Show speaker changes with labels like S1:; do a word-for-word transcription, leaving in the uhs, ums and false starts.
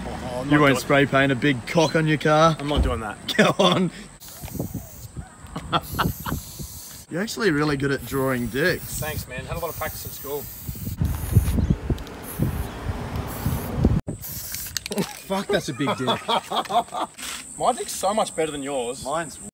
S1: Oh,
S2: you won't spray paint a big cock on your car?
S1: I'm not doing that.
S2: Go on. You're actually really good at drawing dicks.
S1: Thanks, man. Had a lot of practice at school.
S2: Fuck, that's a big dick.
S1: My dick's so much better than yours.
S2: Mine's